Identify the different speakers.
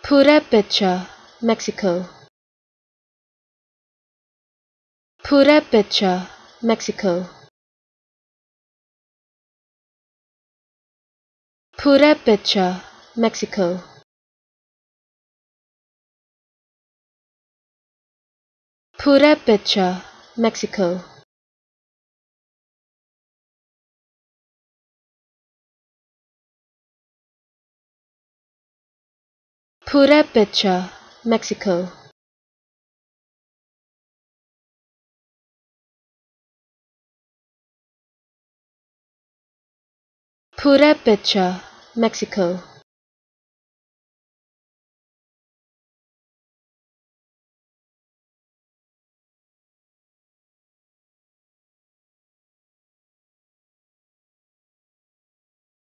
Speaker 1: Purepecha, Mexico. Purepecha, Mexico. Purepecha, Mexico. Purepecha, Mexico. Purepecha, Mexico. Purepecha, Mexico.